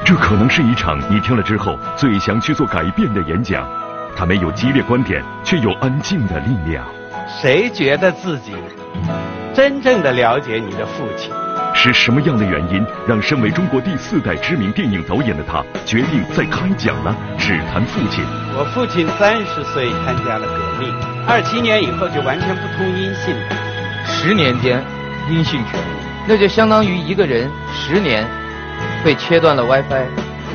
这可能是一场你听了之后最想去做改变的演讲。它没有激烈观点，却有安静的力量。 谁觉得自己真正的了解你的父亲？ 是什么样的原因让身为中国第4代知名电影导演的他决定在开讲呢？只谈父亲。 我父亲30岁参加了革命，27年以后就完全不通音信了。 10年间音信全无，那就相当于一个人10年被切断了 WiFi。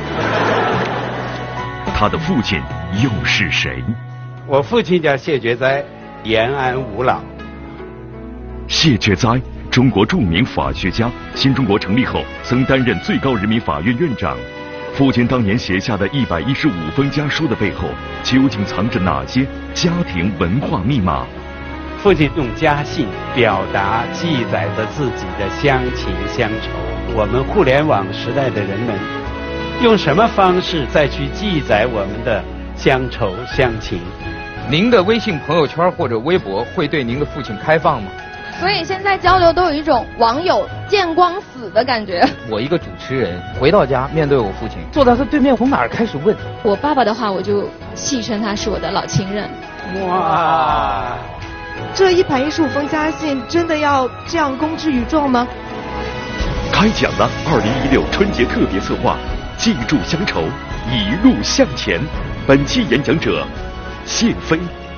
他的父亲又是谁？ 我父亲叫谢觉哉，延安五老。 谢觉哉，中国著名法学家，新中国成立后曾担任最高人民法院院长。父亲当年写下的115封家书的背后，究竟藏着哪些家庭文化密码？ 父亲用家信表达记载着自己的乡情乡愁。我们互联网时代的人们用什么方式再去记载我们的乡愁乡情？ 您的微信朋友圈或者微博会对您的父亲开放吗？ 所以现在交流都有一种网友见光死的感觉。 我一个主持人回到家，面对我父亲，坐在他对面，从哪儿开始问？ 我爸爸的话，我就戏称他是我的老情人。 哇！ 这115封家信真的要这样公之于众吗？ 开讲了2016春节特别策划，记住乡愁，一路向前。本期演讲者谢飞。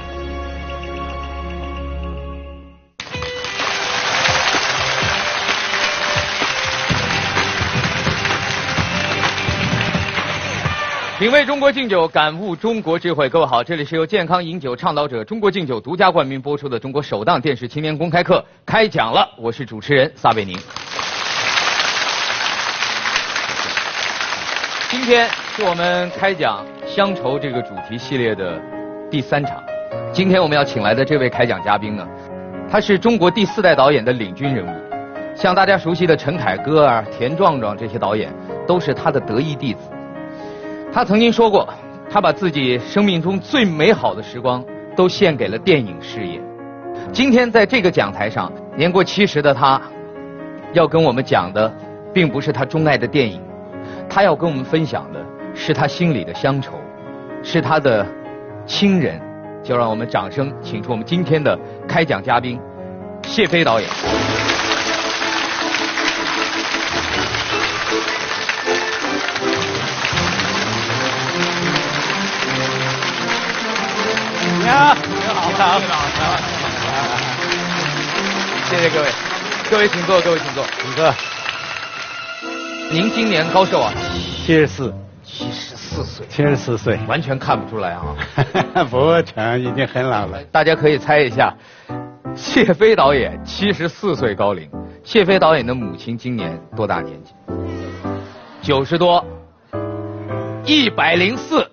品味中国敬酒，感悟中国智慧。各位好，这里是由健康饮酒倡导者中国敬酒独家冠名播出的中国首档电视青年公开课，开讲了。我是主持人撒贝宁。今天是我们开讲乡愁这个主题系列的第3场。今天我们要请来的这位开讲嘉宾呢，他是中国第4代导演的领军人物，像大家熟悉的陈凯歌啊、田壮壮这些导演，都是他的得意弟子。他曾经说过，他把自己生命中最美好的时光都献给了电影事业。今天在这个讲台上，年过70的他，要跟我们讲的，并不是他钟爱的电影，他要跟我们分享的是他心里的乡愁，是他的亲人。就让我们掌声请出我们今天的开讲嘉宾，谢飞导演。 你好，你好， 谢谢各位，各位请坐，各位请坐， 请坐。 您今年高寿啊 ？74。74岁， 完全看不出来啊。 不成，已经很老了。 大家可以猜一下，谢飞导演74岁高龄。谢飞导演的母亲今年多大年纪？90多，104。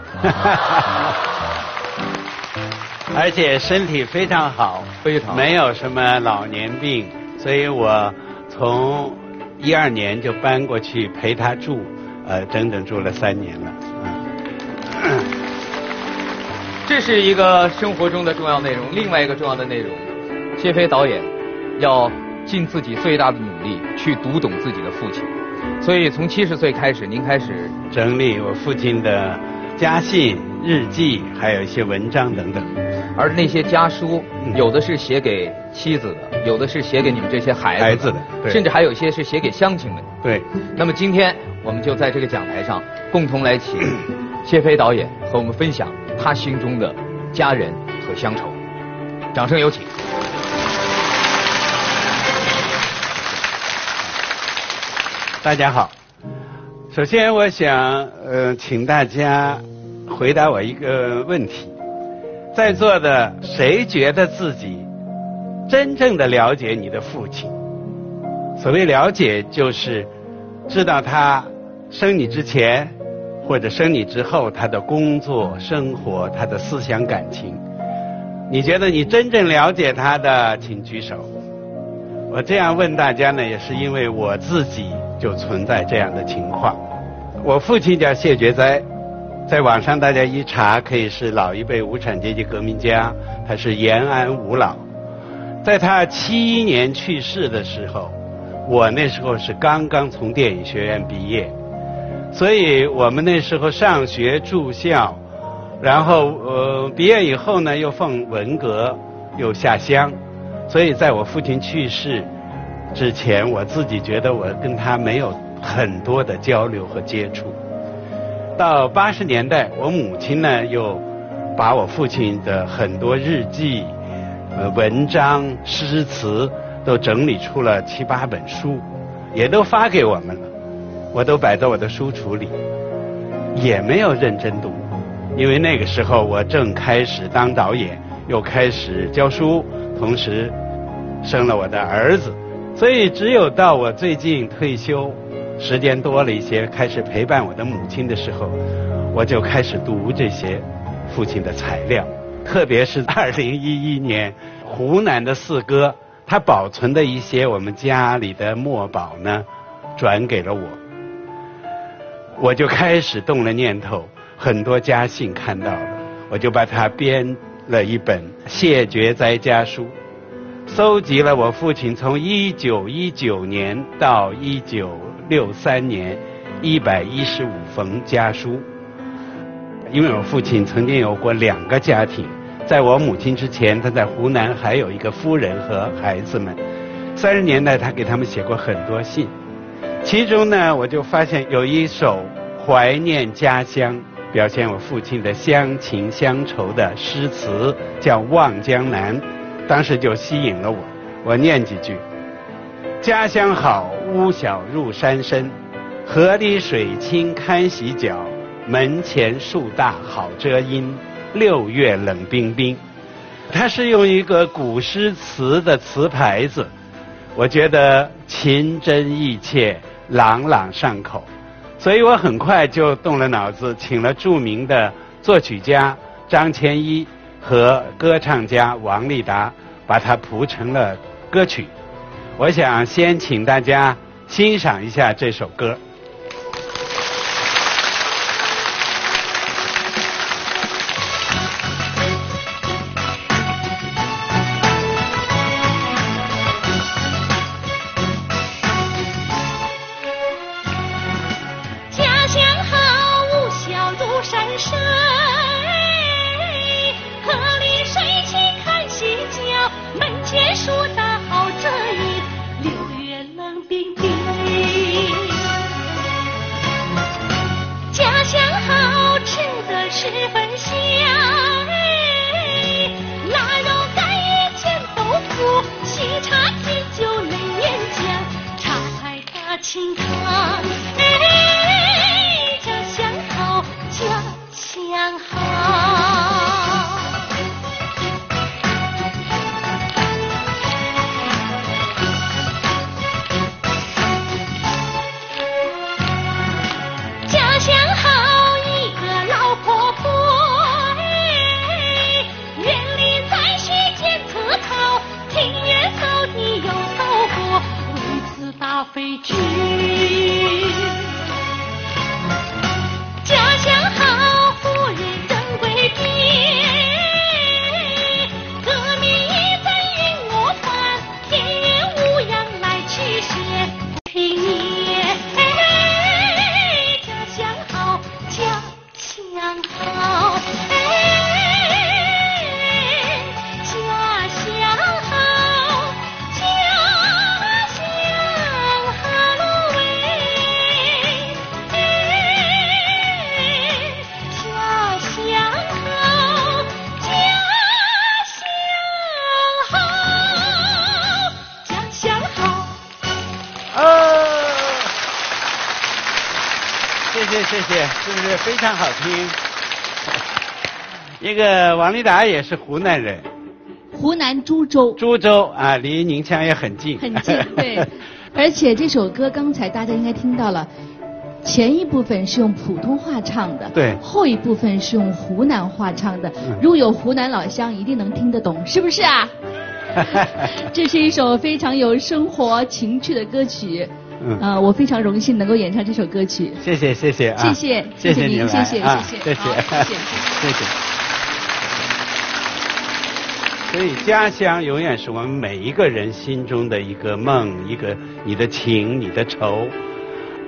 而且身体非常好， 非常好， 没有什么老年病，所以我从12年就搬过去陪他住，整整住了3年了。 这是一个生活中的重要内容。另外一个重要的内容，谢飞导演要尽自己最大的努力去读懂自己的父亲。所以从70岁开始，您开始整理我父亲的家信、日记，还有一些文章等等。 而那些家书，有的是写给妻子的，有的是写给你们这些孩子的，甚至还有一些是写给乡亲们的。 对。 那么今天我们就在这个讲台上，共同来请谢飞导演和我们分享他心中的家人和乡愁。掌声有请。 大家好，首先我想请大家回答我一个问题。在座的谁觉得自己真正的了解你的父亲？所谓了解，就是知道他生你之前或者生你之后他的工作生活，他的思想感情。你觉得你真正了解他的，请举手。我这样问大家呢，也是因为我自己就存在这样的情况。我父亲叫谢觉哉，在网上大家一查，可以是老一辈无产阶级革命家，他是延安五老。在他71年去世的时候，我那时候是刚刚从电影学院毕业。 所以我们那时候上学住校，然后毕业以后呢又奉文革又下乡，所以在我父亲去世之前，我自己觉得我跟他没有很多的交流和接触。到80年代，我母亲呢又把我父亲的很多日记、文章、诗词都整理出了7、8本书，也都发给我们了。我都摆在我的书橱里，也没有认真读，因为那个时候我正开始当导演，又开始教书，同时生了我的儿子，所以只有到我最近退休，时间多了一些，开始陪伴我的母亲的时候，我就开始读这些父亲的材料，特别是2011年湖南的四哥，他保存的一些我们家里的墨宝呢，转给了我。我就开始动了念头，很多家信看到了，我就把它编了一本《谢觉哉家书》，搜集了我父亲从1919年到1963年115封家书。因为我父亲曾经有过2个家庭，在我母亲之前，他在湖南还有一个夫人和孩子们。30年代他给他们写过很多信，其中呢我就发现有一首怀念家乡，表现我父亲的乡情乡愁的诗词，叫《望江南》，当时就吸引了我。我念几句：家乡好，屋小入山深，河里水清看洗脚，门前树大好遮阴，6月冷冰冰。它是用一个古诗词的词牌子，我觉得情真意切，朗朗上口，所以我很快就动了脑子，请了著名的作曲家张千一和歌唱家王丽达，把它谱成了歌曲。我想先请大家欣赏一下这首歌。谢谢，是不是非常好听？一个王丽达也是湖南人， 湖南株洲。 株洲啊，离宁乡也很近。 很近，对。而且这首歌刚才大家应该听到了，前一部分是用普通话唱的， 对， 后一部分是用湖南话唱的。如果有湖南老乡，一定能听得懂，是不是啊？这是一首非常有生活情趣的歌曲。我非常荣幸能够演唱这首歌曲。 谢谢谢谢啊！ 谢谢您，谢谢谢谢。所以家乡永远是我们每一个人心中的一个梦，一个你的情，你的愁。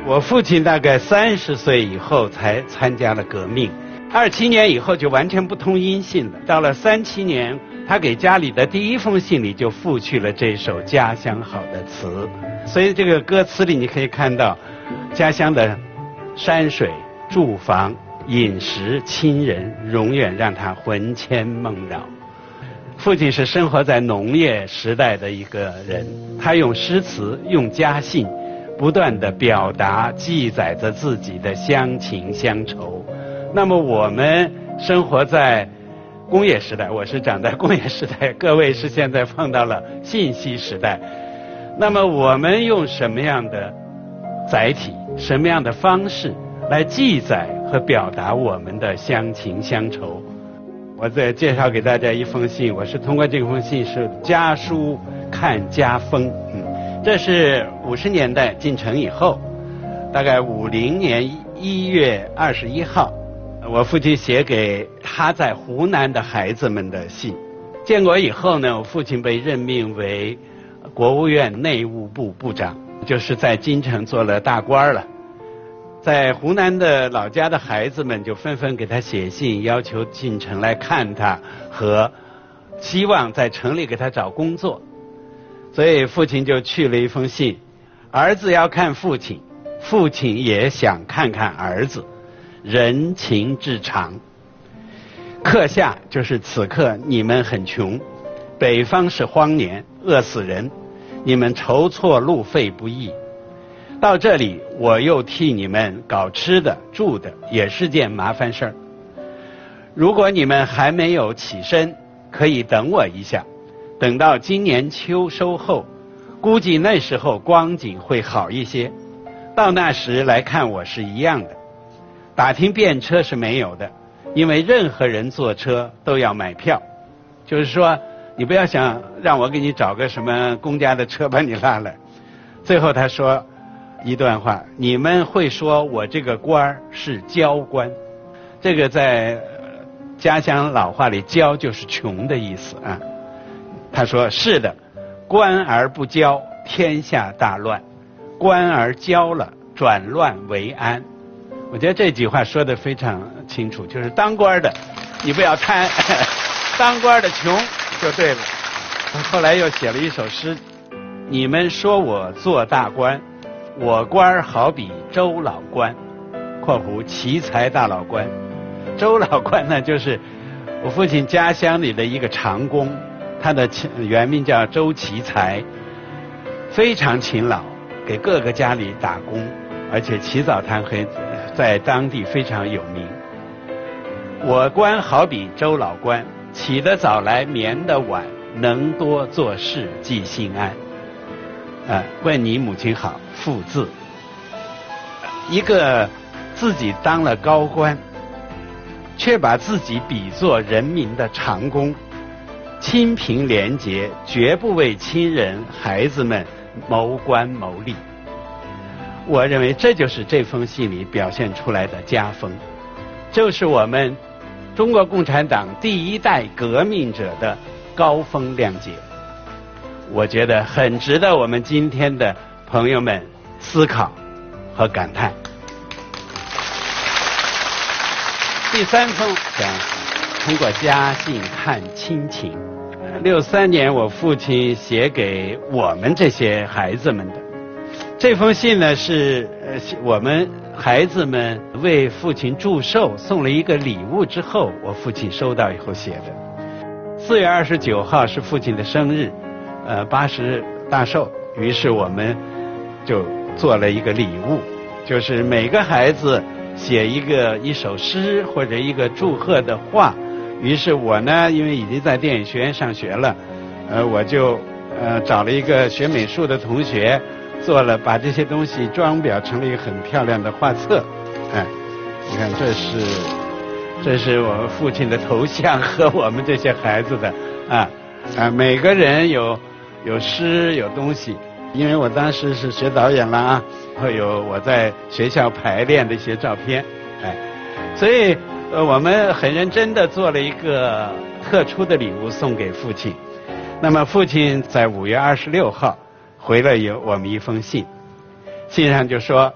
我父亲大概30岁以后才参加了革命，27年以后就完全不通音信了。到了37年，他给家里的第一封信里就附去了这首《家乡好》的词。所以这个歌词里你可以看到，家乡的山水、住房、饮食、亲人，永远让他魂牵梦绕。父亲是生活在农业时代的一个人，他用诗词、用家信，不断地表达、记载着自己的乡情乡愁。那么我们生活在工业时代，我是长在工业时代，各位是现在放到了信息时代。那么我们用什么样的载体、什么样的方式来记载和表达我们的乡情乡愁？我再介绍给大家一封信，我是通过这封信是家书看家风。这是50年代进城以后，大概50年1月21号，我父亲写给他在湖南的孩子们的信。建国以后呢，我父亲被任命为国务院内务部部长，就是在京城做了大官了。在湖南的老家的孩子们就纷纷给他写信，要求进城来看他，和希望在城里给他找工作。所以父亲就去了一封信，儿子要看父亲，父亲也想看看儿子，人情至长。刻下就是此刻你们很穷，北方是荒年，饿死人，你们筹措路费不易。到这里我又替你们搞吃的住的，也是件麻烦事儿。如果你们还没有起身，可以等我一下，等到今年秋收后，估计那时候光景会好一些，到那时来看我是一样的。打听便车是没有的，因为任何人坐车都要买票，就是说你不要想让我给你找个什么公家的车把你拉来。最后他说一段话，你们会说我这个官儿是娇官，这个在家乡老话里娇就是穷的意思啊。他说是的，官而不骄，天下大乱；官而骄了，转乱为安。我觉得这句话说得非常清楚，就是当官的你不要贪，当官的穷就对了。后来又写了一首诗，你们说我做大官，我官好比周老官（括弧奇才大老官）。周老官呢，就是我父亲家乡里的一个长工，他的原名叫周奇才，非常勤劳，给各个家里打工，而且起早贪黑，在当地非常有名。我官好比周老官，起得早来眠得晚，能多做事记心安。问你母亲好，父字。一个自己当了高官，却把自己比作人民的长工，清贫廉洁，绝不为亲人孩子们谋官谋利。我认为这就是这封信里表现出来的家风，就是我们中国共产党第一代革命者的高风亮节。我觉得很值得我们今天的朋友们思考和感叹。第三封想通过家信看亲情。63年我父亲写给我们这些孩子们的这封信呢，是我们孩子们为父亲祝寿送了一个礼物之后，我父亲收到以后写的。4月29号是父亲的生日，80大寿，于是我们就做了一个礼物，就是每个孩子写一首诗或者一个祝贺的话。于是我呢，因为已经在电影学院上学了，我就找了一个学美术的同学，把这些东西装裱成了一个很漂亮的画册。你看这是我父亲的头像和我们这些孩子的每个人有诗有东西，因为我当时是学导演了会有我在学校排练的一些照片，所以我们很认真地做了一个特殊的礼物送给父亲。那么父亲在5月26号回了我们一封信，信上就说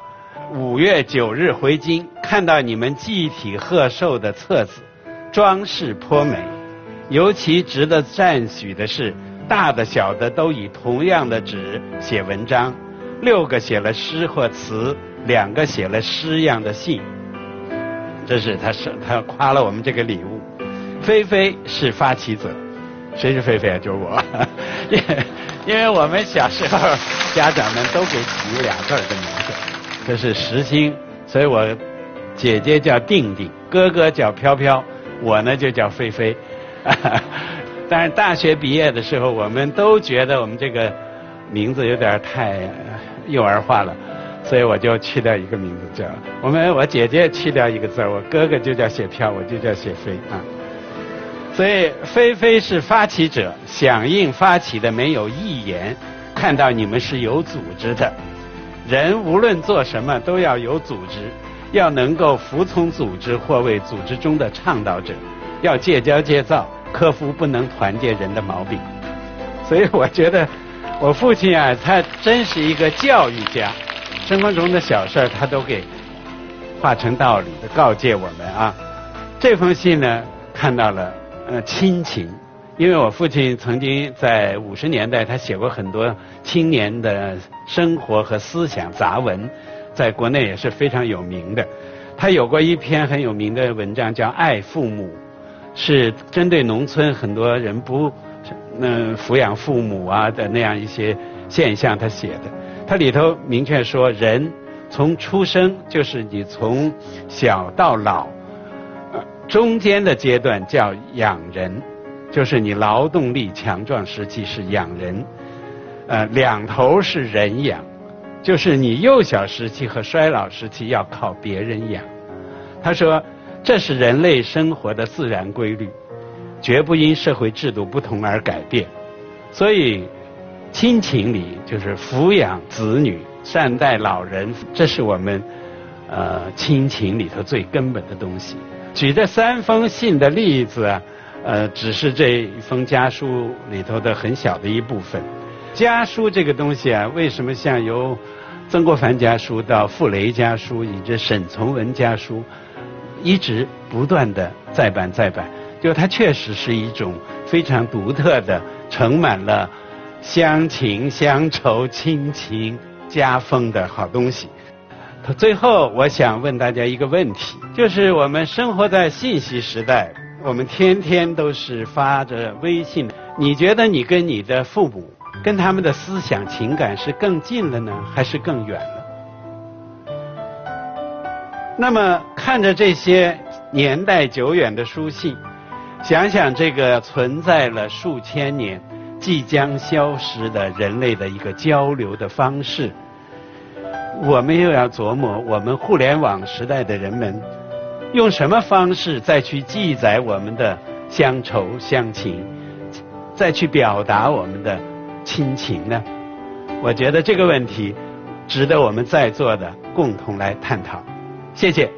5月9日回京，看到你们集体贺寿的册子，装饰颇美。尤其值得赞许的是，大的小的都以同样的纸写文章，6个写了诗或词，2个写了诗样的信。这是他夸了我们这个礼物。菲菲是发起者，谁是菲菲啊？就是我。因为我们小时候家长们都给起2个字的名字，这是实心，所以我姐姐叫定定，哥哥叫飘飘，我呢就叫菲菲。但是大学毕业的时候，我们都觉得我们这个名字有点太幼儿化了，所以我就去掉一个名字叫我姐姐去掉一个字，我哥哥就叫写飘，我就叫写飞啊。所以菲菲是发起者，响应发起的没有一言，看到你们是有组织的。人无论做什么都要有组织，要能够服从组织或为组织中的倡导者，要戒骄戒躁，克服不能团结人的毛病。所以我觉得我父亲啊，他真是一个教育家，生活中的小事他都给化成道理的告诫我们啊。这封信呢，看到了亲情，因为我父亲曾经在50年代，他写过很多青年的生活和思想杂文，在国内也是非常有名的。他有过一篇很有名的文章叫《爱父母》，是针对农村很多人不抚养父母啊的那样一些现象他写的。他里头明确说，人从出生就是你从小到老，中间的阶段叫养人，就是你劳动力强壮时期是养人，两头是人养，就是你幼小时期和衰老时期要靠别人养。他说，这是人类生活的自然规律，绝不因社会制度不同而改变。所以亲情里就是抚养子女、善待老人，这是我们亲情里头最根本的东西。举这3封信的例子啊，只是这一封家书里头的很小的一部分。家书这个东西啊，为什么像由曾国藩家书到傅雷家书，以至沈从文家书，一直不断的再版，就它确实是一种非常独特的，盛满了乡情、乡愁、亲情、家风的好东西。最后我想问大家一个问题，就是我们生活在信息时代，我们天天都是发着微信，你觉得你跟你的父母跟他们的思想情感是更近了呢，还是更远了？那么看着这些年代久远的书信，想想这个存在了数千年即将消失的人类的一个交流的方式，我们又要琢磨，我们互联网时代的人们用什么方式再去记载我们的乡愁乡情，再去表达我们的亲情呢？我觉得这个问题值得我们在座的共同来探讨。谢谢。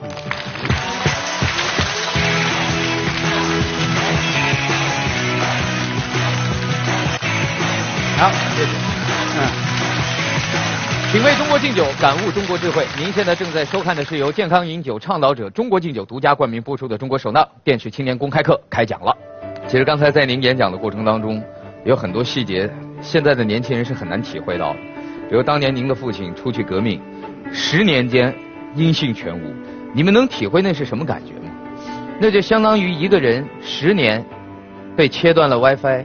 好，谢谢。品味中国敬酒，感悟中国智慧。您现在正在收看的是由健康饮酒倡导者中国敬酒独家冠名播出的《中国首档电视青年公开课》开讲了。其实刚才在您演讲的过程当中，有很多细节，现在的年轻人是很难体会到的。比如当年您的父亲出去革命，10年间音信全无，你们能体会那是什么感觉吗？那就相当于一个人10年被切断了 WiFi，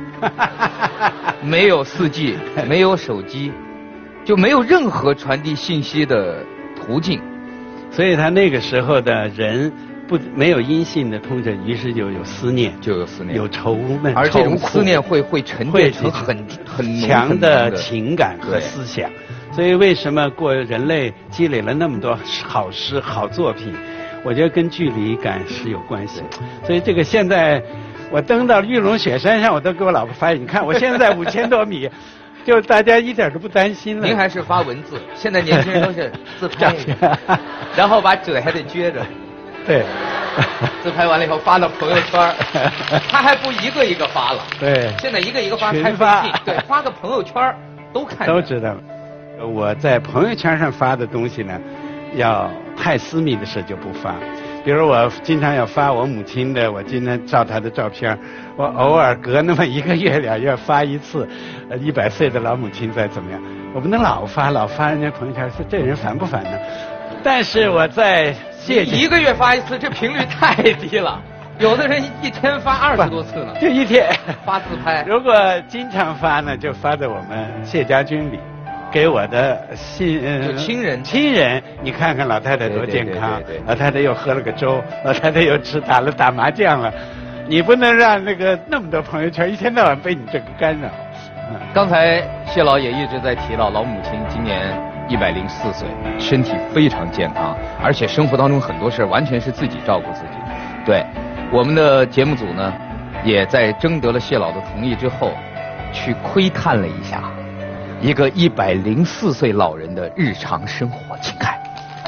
没有4G， 没有手机，就没有任何传递信息的途径。 所以他那个时候的人没有音信的通讯，于是就有思念，有愁闷， 而这种思念会沉淀成很强的情感和思想。所以为什么人类积累了那么多好诗好作品，我觉得跟距离感是有关系。所以这个现在我登到玉龙雪山上，我都给我老婆发，你看我现在5000多米。就大家一点都不担心了。 您还是发文字，现在年轻人都是自拍，然后把嘴还得撅着。 对， 自拍完了以后发到朋友圈，他还不一个一个发了。 对， 现在一个一个发， 群发， 对，发个朋友圈都看。 都知道了。 我在朋友圈上发的东西呢，要太私密的事就不发。比如我经常要发我母亲的，我经常照她的照片，我偶尔隔那么1个月2月发一次，100岁的老母亲再怎么样，我不能老发人家朋友圈，说这人烦不烦呢？但是我在 1个月发一次，这频率太低了。有的人1天发20多次呢， 就1天发自拍。 如果经常发呢，就发在我们谢家军里，给我的亲人，你看看老太太多健康，老太太又喝了个粥，老太太又打麻将了，你不能让那么多朋友圈一天到晚被你这个干扰。 刚才谢老也一直在提到老母亲今年104岁，身体非常健康，而且生活当中很多事完全是自己照顾自己。对，我们的节目组呢，也在征得了谢老的同意之后，去窥探了一下一个104岁老人的日常生活，请看。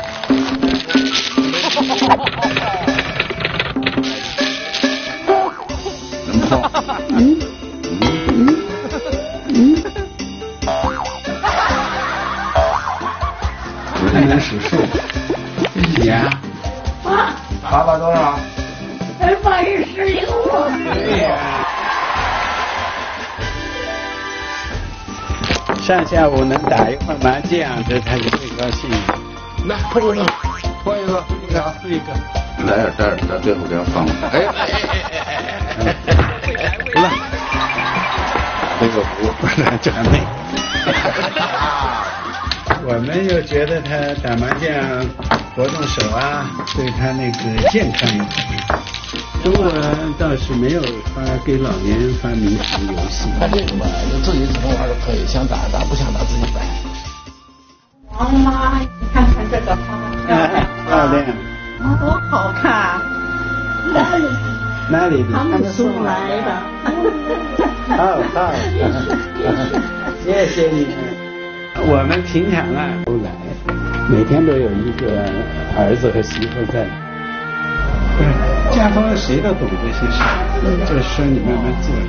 还能数数？几年？爸爸多少 ？116啊！ 对呀。上下午能打一会儿麻将，这他就最高兴。 来，碰一个， 碰一个，碰一个。 来点，咱最后给他放了。 好了， 那个不这还没。我们又觉得他打麻将活动手啊，对他那个健康有好。中国倒是没有给老年人发明什么游戏。 他这个吧，就自己怎么玩都可以，想打打，不想打自己摆。 王妈，你看看这个花， 漂亮， 多好看！ 哪里的？ 他们送来的。 好，谢谢你们。我们平常啊都来，每天都有一个儿子和媳妇在。家中谁都懂这些事，这事你慢慢做。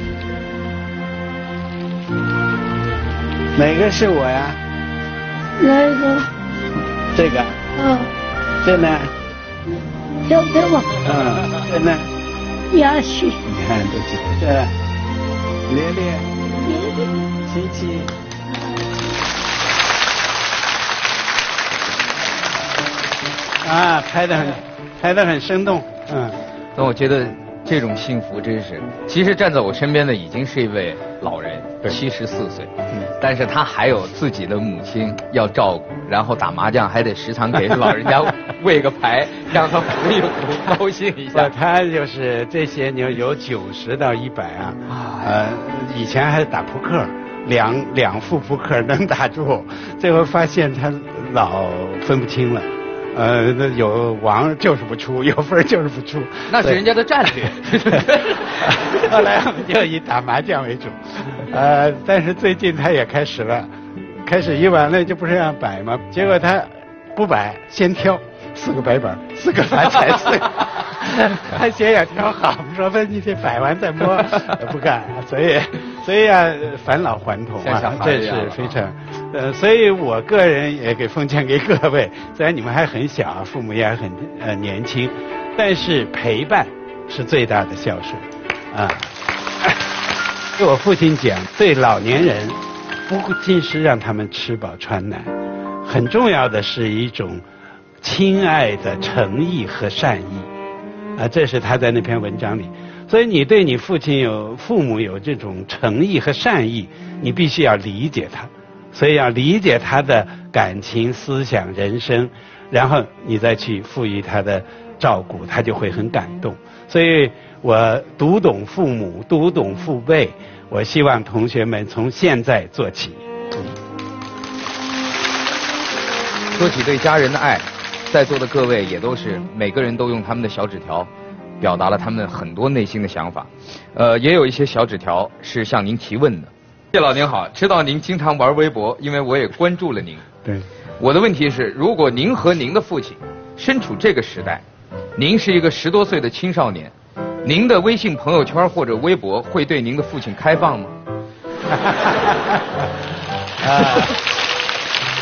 哪个是我呀？ 哪个？ 这个。这呢？ 这吧。 这呢？ 也许。 你看这几个，这烈，七。拍得很生动， 那我觉得这种幸福真是，其实站在我身边的已经是一位老人，74岁，但是他还有自己的母亲要照顾，然后打麻将还得时常给老人家喂个牌，让他糊一糊，高兴一下。 他就是这些年有90到100啊，以前还打扑克，两副扑克能打住，最后发现他老分不清了。那有王就是不出，有分就是不出， 那是人家的战略。 后来我们就以打麻将为主，但是最近他也开始一完了就不是让摆吗？结果他不摆，先挑4个白板，4个发财4个，他先要挑好，说不你得摆完再摸，不干，所以啊，返老还童啊，这是非常。所以我个人也给奉劝给各位，虽然你们还很小，父母也还很年轻，但是陪伴是最大的孝顺啊。对我父亲讲，对老年人不仅是让他们吃饱穿暖，很重要的是一种亲爱的诚意和善意啊，这是他在那篇文章里。所以你对你父母有这种诚意和善意，你必须要理解他。所以要理解他的感情、思想、人生，然后你再去赋予他的照顾，他就会很感动。所以我读懂父母，读懂父辈，我希望同学们从现在做起。 说起对家人的爱，在座的各位也都是每个人都用他们的小纸条表达了他们很多内心的想法。也有一些小纸条是向您提问的。谢老您好，知道您经常玩微博，因为我也关注了您。 对。 我的问题是，如果您和您的父亲身处这个时代，您是一个10多岁的青少年，您的微信朋友圈或者微博会对您的父亲开放吗？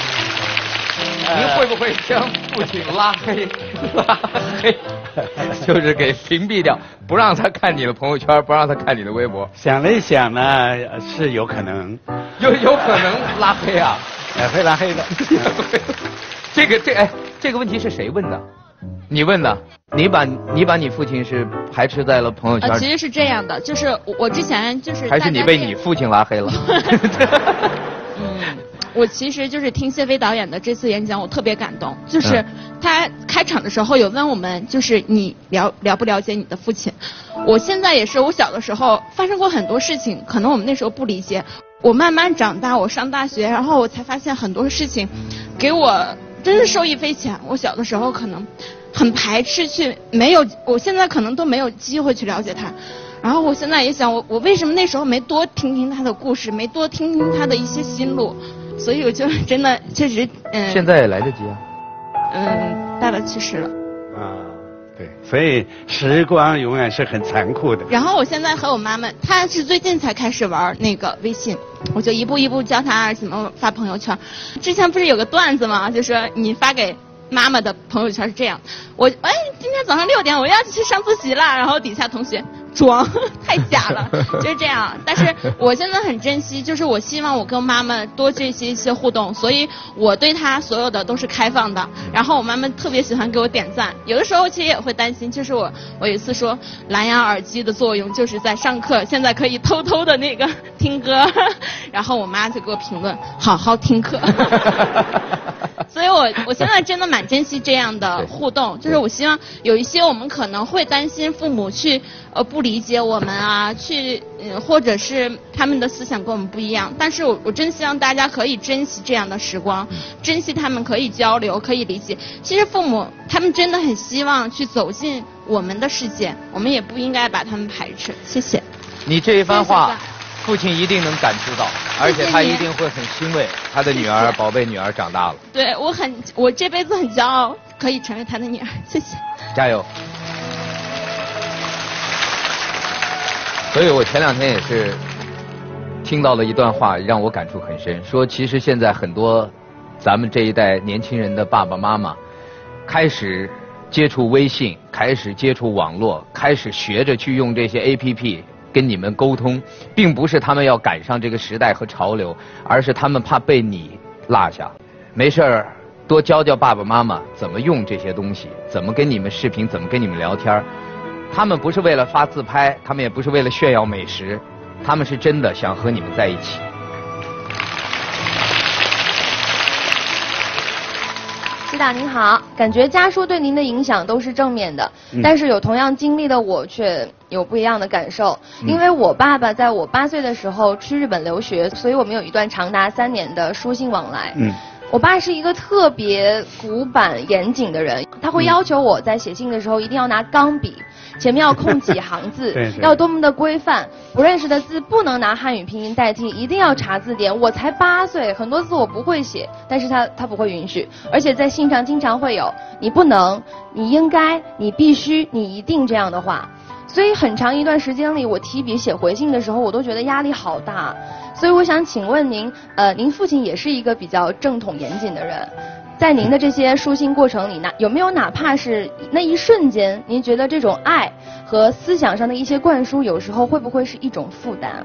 您会不会将父亲拉黑？拉黑，就是给屏蔽掉，不让他看你的朋友圈，不让他看你的微博。 想了一想呢，是有可能， 有可能拉黑啊， 会拉黑的。 这个问题是谁问的？你问的？你把你父亲是排斥在了朋友圈？ 其实是这样的，就是我之前就是还是你被你父亲拉黑了？ 我其实就是听谢飞导演的这次演讲，我特别感动。就是他开场的时候有问我们，就是你了不了解你的父亲？我现在也是，我小的时候发生过很多事情，可能我们那时候不理解。我慢慢长大，我上大学，然后我才发现很多事情给我真是受益匪浅。我小的时候可能很排斥去，我现在可能都没有机会去了解他。然后我现在也想，我为什么那时候没多听听他的故事，没多听听他的一些心路？所以我就真的确实现在也来得及啊。 爸爸去世了。 对，所以时光永远是很残酷的。 然后我现在和我妈妈，她是最近才开始玩那个微信，我就一步一步教她怎么发朋友圈。之前不是有个段子吗？就说你发给妈妈的朋友圈是这样，今天早上6点我要去上自习了，然后底下同学装太假了，就是这样。但是我现在很珍惜，就是我希望我跟妈妈多这些互动，所以我对她所有的都是开放的。然后我妈妈特别喜欢给我点赞，有的时候其实也会担心，就是我有一次说蓝牙耳机的作用就是在上课，现在可以偷偷的那个听歌，然后我妈就给我评论好好听课。所以我现在真的蛮珍惜这样的互动，就是我希望有一些我们可能会担心父母去不理解我们啊，或者是他们的思想跟我们不一样，但是我真希望大家可以珍惜这样的时光，珍惜他们可以交流，可以理解。其实父母他们真的很希望去走进我们的世界，我们也不应该把他们排斥。谢谢。 你这一番话，父亲一定能感知到，而且他一定会很欣慰，他的女儿宝贝女儿长大了。 对，我这辈子很骄傲，可以成为他的女儿。谢谢。 加油。所以我前2天也是听到了一段话，让我感触很深，说其实现在很多咱们这一代年轻人的爸爸妈妈开始接触微信，开始接触网络，开始学着去用这些 APP 跟你们沟通，并不是他们要赶上这个时代和潮流，而是他们怕被你落下。没事儿多教教爸爸妈妈怎么用这些东西，怎么跟你们视频，怎么跟你们聊天。他们不是为了发自拍，他们也不是为了炫耀美食，他们是真的想和你们在一起。 西达您好，感觉家书对您的影响都是正面的，但是有同样经历的我却有不一样的感受。因为我爸爸在我8岁的时候去日本留学，所以我们有一段长达3年的书信往来。我爸是一个特别古板严谨的人，他会要求我在写信的时候一定要拿钢笔，前面要空几行字，要多么的规范，不认识的字不能拿汉语拼音代替，一定要查字典。我才8岁，很多字我不会写，但是他不会允许，而且在信上经常会有你不能、你应该、你必须、你一定这样的话。所以很长一段时间里，我提笔写回信的时候，我都觉得压力好大。所以我想请问您，您父亲也是一个比较正统严谨的人，在您的这些书信过程里，有没有哪怕是那一瞬间，您觉得这种爱和思想上的一些灌输，有时候会不会是一种负担？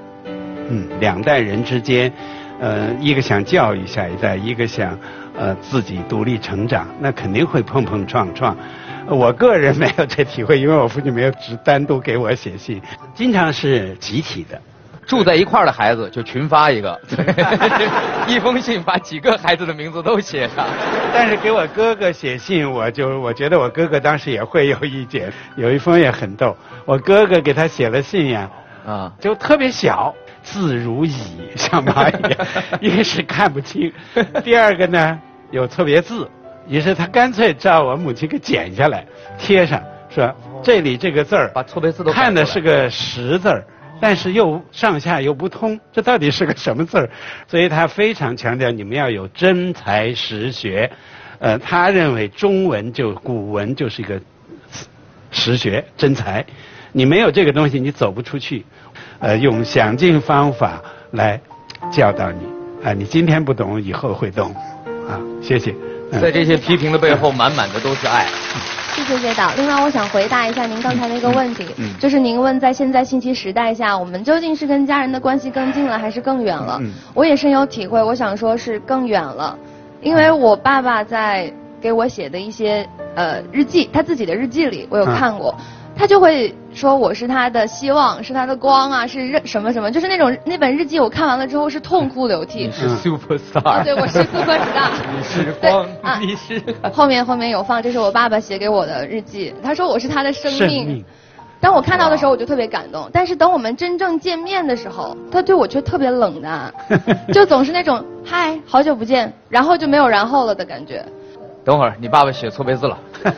2代人之间，一个想教育下一代，一个想自己独立成长，那肯定会碰碰撞撞。我个人没有这体会，因为我父亲没有只单独给我写信，经常是集体的。 住在一块儿的孩子就群发一个，一封信把几个孩子的名字都写上。 但是给我哥哥写信，我觉得我哥哥当时也会有意见。有一封也很逗，我哥哥给他写了信呀，就特别小，字如蚁，像蚂蚁，一是看不清，第二个呢有错别字，于是他干脆照我母亲给剪下来贴上，说这里这个字儿把错别字都看的是个实字儿。但是又上下又不通，这到底是个什么字儿？所以他非常强调你们要有真才实学。他认为中文古文就是一个实学真才，你没有这个东西你走不出去。用想尽方法来教导你。你今天不懂，以后会懂。谢谢。 在这些批评的背后，满满的都是爱。 谢谢谢导。另外，我想回答一下您刚才那个问题，就是您问在现在信息时代下，我们究竟是跟家人的关系更近了，还是更远了？我也深有体会，我想说是更远了，因为我爸爸在给我写的一些日记，他自己的日记里，我有看过。他就会说我是他的希望，是他的光啊，是什么什么，就是那本日记我看完了之后是痛哭流涕。 你是 super star。 对，我是 super star。 你是光，你是。 后面有放，这是我爸爸写给我的日记。他说我是他的生命。当我看到的时候，我就特别感动。但是等我们真正见面的时候，他对我却特别冷淡，就总是那种嗨，好久不见，然后就没有然后了的感觉。 等会儿，你爸爸写错别字了。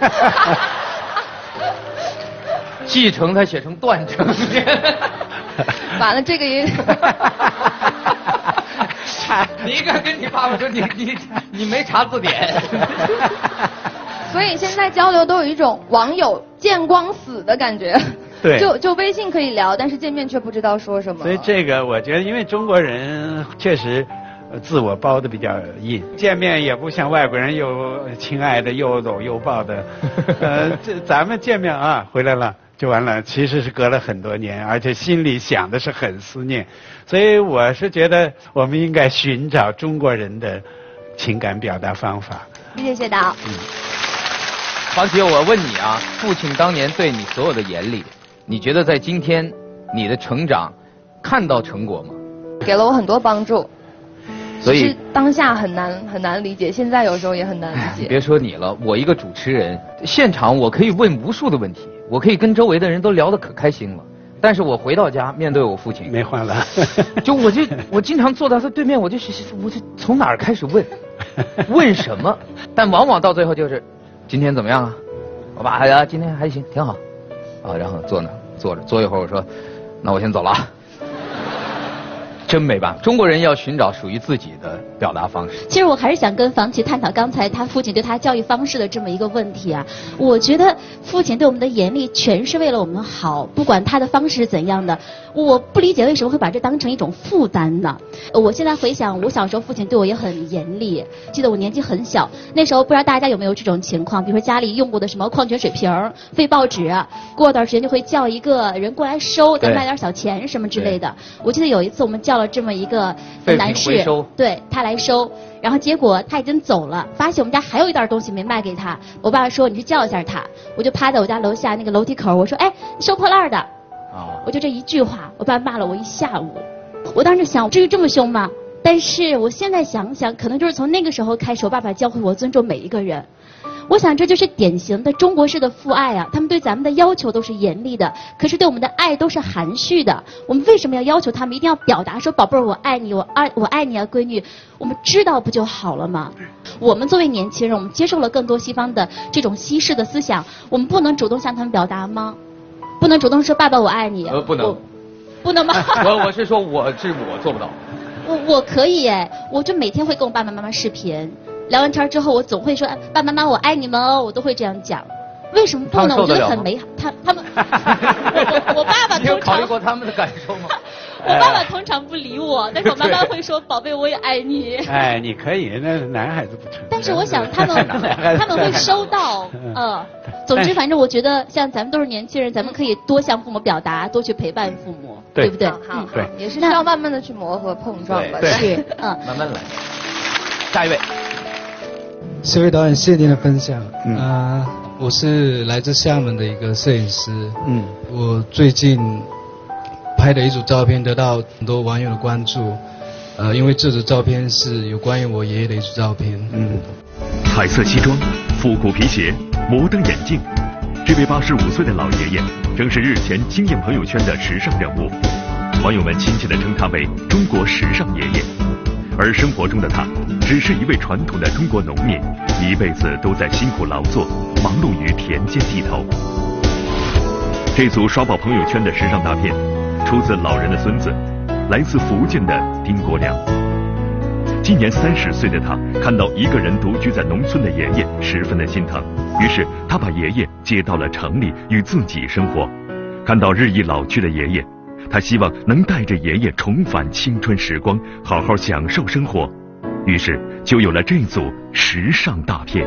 继承他写成断承。 完了，这个也。 你应该跟你爸爸说，你没查字典。 所以现在交流都有一种网友见光死的感觉。 对。 就微信可以聊，但是见面却不知道说什么。 所以这个我觉得，因为中国人确实自我包的比较硬，见面也不像外国人又亲爱的又搂又抱的。这咱们见面啊，回来了。就完了，其实是隔了很多年，而且心里想的是很思念，所以我是觉得我们应该寻找中国人的情感表达方法。 谢谢导。 黄琦，我问你啊，父亲当年对你所有的严厉，你觉得在今天你的成长看到成果吗？ 给了我很多帮助。 所以当下很难理解，现在有时候也很难理解。 别说你了，我一个主持人，现场我可以问无数的问题，我可以跟周围的人都聊得可开心了。但是我回到家面对我父亲， 没话了。 我经常坐到他对面，我就从哪儿开始问，问什么？但往往到最后就是今天怎么样啊？我爸呀，今天还行，挺好。啊，然后坐着坐一会儿，我说那我先走了啊。真没办法，中国人要寻找属于自己的表达方式。 其实我还是想跟房琦探讨刚才他父亲对他教育方式的这么一个问题啊。我觉得父亲对我们的严厉全是为了我们好，不管他的方式是怎样的。我不理解为什么会把这当成一种负担呢？我现在回想，我小时候父亲对我也很严厉。记得我年纪很小，那时候不知道大家有没有这种情况，比如说家里用过的什么矿泉水瓶、废报纸，过段时间就会叫一个人过来收，再卖点小钱什么之类的。我记得有一次我们叫了这么一个男士，对他来收，然后结果他已经走了，发现我们家还有一袋东西没卖给他。我爸爸说你去叫一下他，我就趴在我家楼下那个楼梯口，我说哎，收破烂的。我就这一句话，我爸骂了我一下午。我当时想，至于这么凶吗？但是我现在想想，可能就是从那个时候开始，我爸爸教会我尊重每一个人。我想这就是典型的中国式的父爱啊，他们对咱们的要求都是严厉的，可是对我们的爱都是含蓄的。我们为什么要要求他们一定要表达说宝贝儿我爱你，我爱你啊闺女，我们知道不就好了吗？我们作为年轻人，我们接受了更多西方的这种西式的思想，我们不能主动向他们表达吗？不能主动说爸爸我爱你。 不能。 不能吗？ 我是说我做不到。 我可以哎，我就每天会跟我爸爸妈妈视频，聊完天之后我总会说爸爸妈妈我爱你们哦，我都会这样讲。为什么不呢？我觉得很美好。他们我爸爸通常，你有考虑过他们的感受吗？ 我爸爸通常不理我，但是我妈妈会说宝贝我也爱你。 哎，你可以，那男孩子不成。 但是我想他们会收到，总之反正我觉得像咱们都是年轻人，咱们可以多向父母表达，多去陪伴父母，对不对？ 好，也是需要慢慢的去磨合碰撞吧。 是， 慢慢来。下一位。 4位导演，谢谢您的分享。我是来自厦门的一个摄影师。我最近拍的一组照片得到很多网友的关注。因为这组照片是有关于我爷爷的一组照片。 彩色西装、复古皮鞋、摩登眼镜，这位85岁的老爷爷，正是日前惊艳朋友圈的时尚人物。网友们亲切地称他为中国时尚爷爷。而生活中的他，只是一位传统的中国农民，一辈子都在辛苦劳作，忙碌于田间地头。这组刷爆朋友圈的时尚大片，出自老人的孙子，来自福建的丁国良。今年30岁的他，看到一个人独居在农村的爷爷，十分的心疼，于是他把爷爷接到了城里与自己生活。看到日益老去的爷爷，他希望能带着爷爷重返青春时光，好好享受生活。 于是就有了这组时尚大片。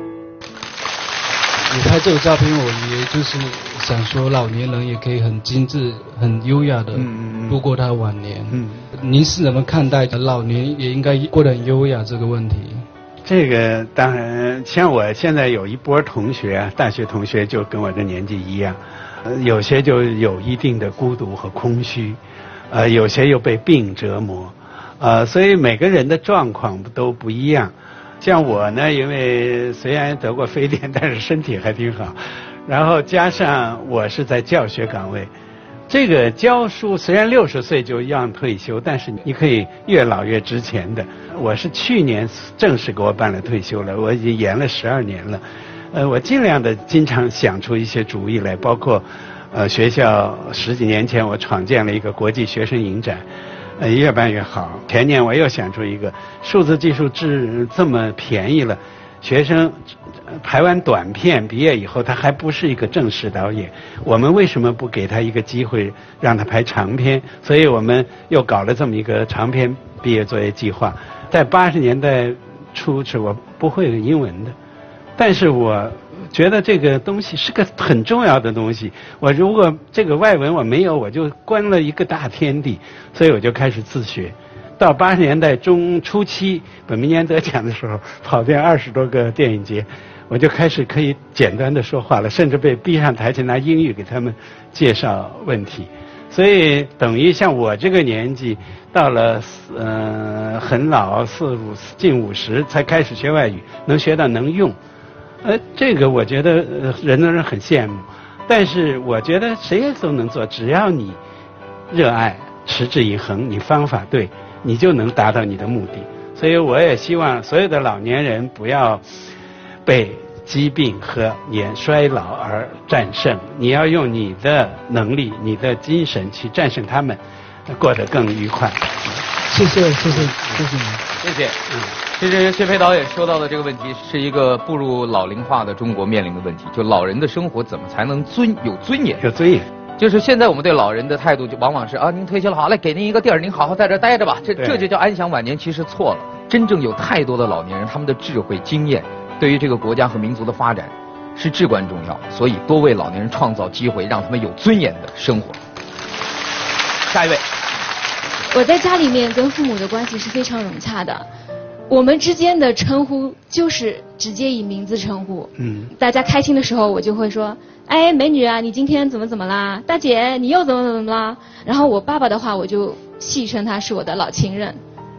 你拍这个照片，我也就是想说，老年人也可以很精致、很优雅的度过他晚年。您是怎么看待老年也应该过得很优雅这个问题？ 这个当然，像我现在有一波同学，大学同学就跟我这年纪一样，有些就有一定的孤独和空虚，有些又被病折磨，所以每个人的状况都不一样。像我呢，因为虽然得过非典，但是身体还挺好，然后加上我是在教学岗位，这个教书虽然60岁就要退休，但是你可以越老越值钱的。我是去年正式给我办了退休了，我已经延了12年了。我尽量的经常想出一些主意来，包括学校10几年前我创建了一个国际学生影展。越办越好。前年我又想出一个，数字技术这么便宜了，学生拍完短片毕业以后，他还不是一个正式导演，我们为什么不给他一个机会让他拍长片？所以我们又搞了这么一个长片毕业作业计划。在80年代初是我不会英文的，但是我觉得这个东西是个很重要的东西，我如果这个外文我没有，我就关了一个大天地，所以我就开始自学。到80年代初期，本命年得奖的时候，跑遍20多个电影节，我就开始可以简单的说话了，甚至被逼上台去拿英语给他们介绍问题。所以等于像我这个年纪，到了很老近50才开始学外语，能学到能用。这个我觉得人很羡慕，但是我觉得谁都能做，只要你热爱、持之以恒，你方法对，你就能达到你的目的。所以我也希望所有的老年人不要被疾病和衰老而战胜，你要用你的能力、你的精神去战胜他们，过得更愉快。 谢谢你。 谢谢。其实谢飞导演说到的这个问题，是一个步入老龄化的中国面临的问题，就老人的生活怎么才能有尊严？ 有尊严。 就是现在我们对老人的态度，就往往是您退休了，好嘞，给您一个地儿，您好好在这待着吧，这就叫安享晚年。其实错了，真正有太多的老年人，他们的智慧经验，对于这个国家和民族的发展是至关重要，所以多为老年人创造机会，让他们有尊严的生活。下一位。 我在家里面跟父母的关系是非常融洽的，我们之间的称呼就是直接以名字称呼。大家开心的时候，我就会说，哎，美女啊，你今天怎么啦？大姐，你又怎么啦？然后我爸爸的话，我就戏称他是我的老情人。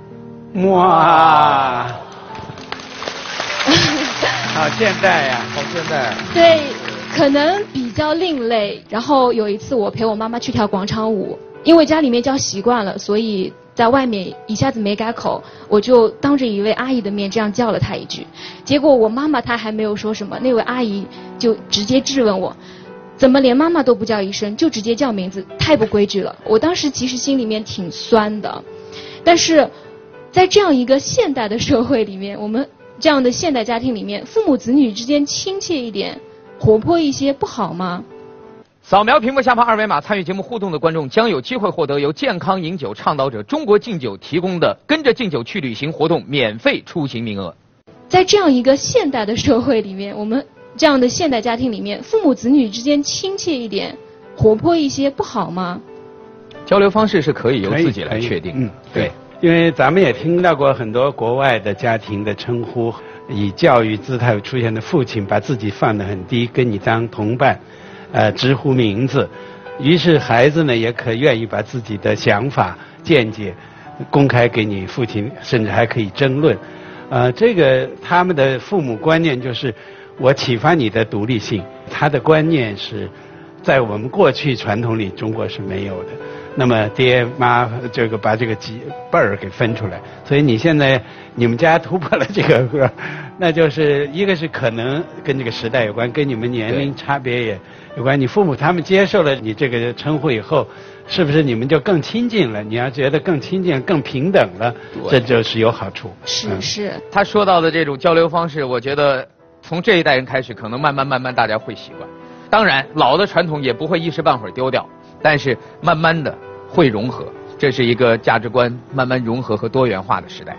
哇，好现代呀，好现代。 对，可能比较另类。然后有一次我陪我妈妈去跳广场舞，因为家里面叫习惯了，所以在外面一下子没改口，我就当着一位阿姨的面这样叫了她一句。结果我妈妈她还没有说什么，那位阿姨就直接质问我，怎么连妈妈都不叫一声，就直接叫名字，太不规矩了。我当时其实心里面挺酸的，但是在这样一个现代的社会里面，我们这样的现代家庭里面，父母子女之间亲切一点，活泼一些，不好吗？ 扫描屏幕下方2维码参与节目互动的观众将有机会获得由健康饮酒倡导者中国敬酒提供的跟着敬酒去旅行活动免费出行名额。 在这样一个现代的社会里面，我们这样的现代家庭里面，父母子女之间亲切一点，活泼一些，不好吗？ 交流方式是可以由自己来确定。 对，因为咱们也听到过很多国外的家庭的称呼，以教育姿态出现的父亲把自己放得很低，跟你当同伴。直呼名字，于是孩子呢也愿意把自己的想法见解公开给你父亲，甚至还可以争论。这个他们的父母观念就是我启发你的独立性，他的观念是在我们过去传统里中国是没有的。那么爹妈这个把这个几辈儿给分出来，所以你们家突破了这个，那就是一个是可能跟这个时代有关，跟你们年龄差别也有关。你父母他们接受了你这个称呼以后，是不是你们就更亲近了？你要觉得更亲近、更平等了，这就是有好处。 是。 他说到的这种交流方式，我觉得从这一代人开始，可能慢慢大家会习惯。当然，老的传统也不会一时半会儿丢掉，但是慢慢的会融合，这是一个价值观慢慢融合和多元化的时代。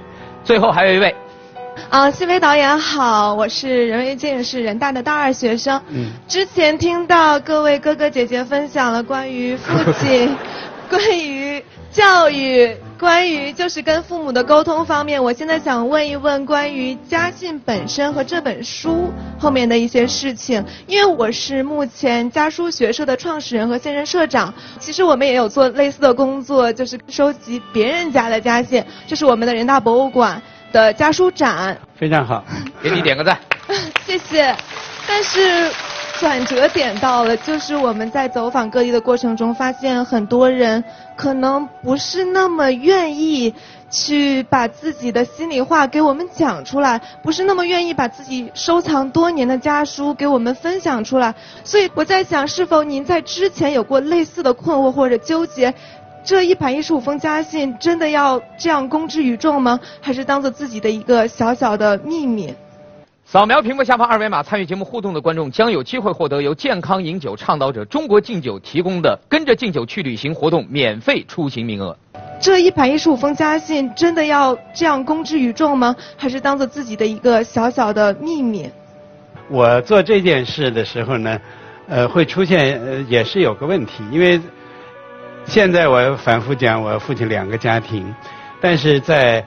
最后还有一位。 谢飞导演好，我是人为建是人大的大2学生。之前听到各位哥哥姐姐分享了关于父亲、关于教育、关于就是跟父母的沟通方面，我现在想问一问关于家信本身和这本书后面的一些事情。因为我是目前家书学社的创始人和现任社长，其实我们也有做类似的工作，就是收集别人家的家信，这是我们的人大博物馆的家书展。 非常好， 给你点个赞。 谢谢。但是转折点到了，就是我们在走访各地的过程中，发现很多人可能不是那么愿意去把自己的心里话给我们讲出来，不是那么愿意把自己收藏多年的家书给我们分享出来。所以我在想，是否您在之前有过类似的困惑或者纠结？这115封家信真的要这样公之于众吗？还是当做自己的一个小小的秘密？ 扫描屏幕下方二维码参与节目互动的观众将有机会获得由健康饮酒倡导者中国敬酒提供的跟着敬酒去旅行活动免费出行名额。 这115封家信真的要这样公之于众吗？还是当做自己的一个小小的秘密？ 我做这件事的时候呢，会出现也是有个问题，因为现在我反复讲我父亲2个家庭，但是在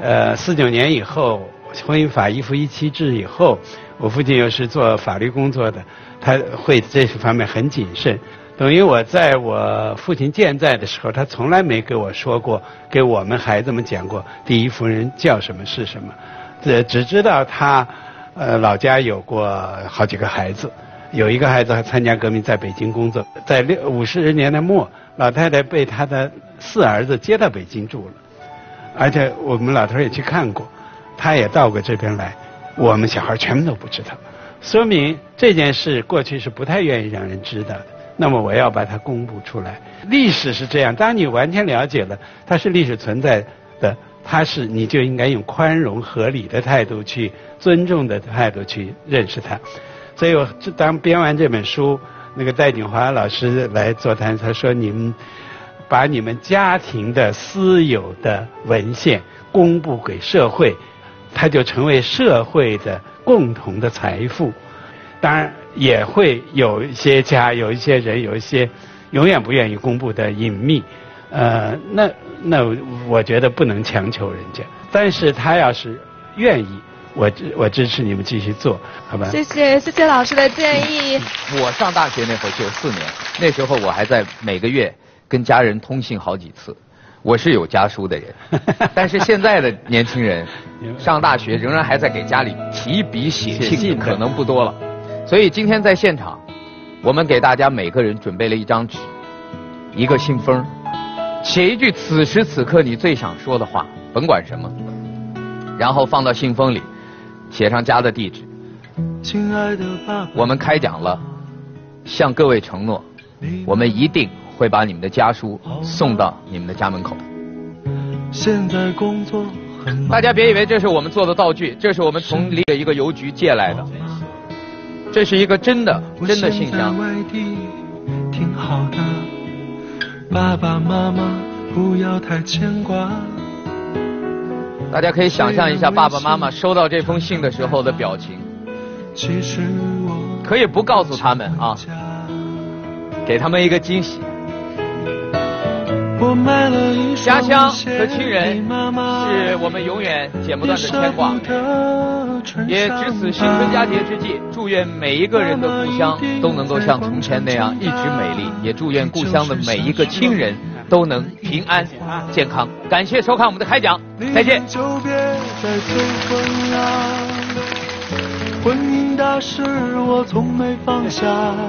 49年以后，婚姻法1夫1妻制以后，我父亲又是做法律工作的，他会这方面很谨慎。等于我在我父亲健在的时候，他从来没给我说过，给我们孩子们讲过第一夫人叫什么是什么，只知道他老家有过好几个孩子，有一个孩子还参加革命，在北京工作，在50年代末，老太太被他的4儿子接到北京住了，而且我们老头也去看过，他也到过这边来，我们小孩全部都不知道，说明这件事过去是不太愿意让人知道的。那么我要把它公布出来。历史是这样，当你完全了解了它是历史存在的，你就应该用宽容合理的态度去尊重的态度去认识它。所以我当编完这本书，那个戴锦华老师来座谈，他说你们把你们家庭的私有的文献公布给社会，它就成为社会的共同的财富。当然也会有一些家，有一些人，有一些永远不愿意公布的隐秘，那我觉得不能强求人家，但是他要是愿意，我支持你们继续做，好吧？谢谢老师的建议。 我上大学那会儿94年，那时候我还在每个月跟家人通信好几次，我是有家书的人。但是现在的年轻人上大学仍然还在给家里提笔写信，可能不多了。所以今天在现场，我们给大家每个人准备了一张纸，一个信封，写一句此时此刻你最想说的话，甭管什么，然后放到信封里，写上家的地址。亲爱的爸爸，我们开讲了，向各位承诺，我们一定会把你们的家书送到你们的家门口。现在工作很忙，大家别以为这是我们做的道具，这是我们从一个邮局借来的。这是一个真的信箱。挺好的，爸爸妈妈不要太牵挂。大家可以想象一下爸爸妈妈收到这封信的时候的表情。可以不告诉他们啊，给他们一个惊喜。家乡和亲人是我们永远剪不断的牵挂，也值此新春佳节之际，祝愿每一个人的故乡都能够像从前那样一直美丽，也祝愿故乡的每一个亲人都能平安健康。感谢收看我们的开讲，再见。婚姻大事我从没放下，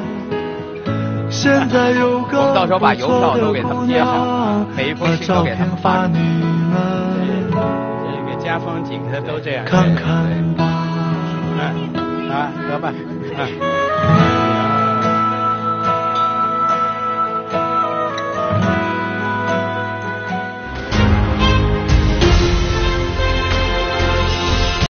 现在有个我们到时候把邮票都给他们贴好，每一封信都给他们发。这个家风景的都这样。看看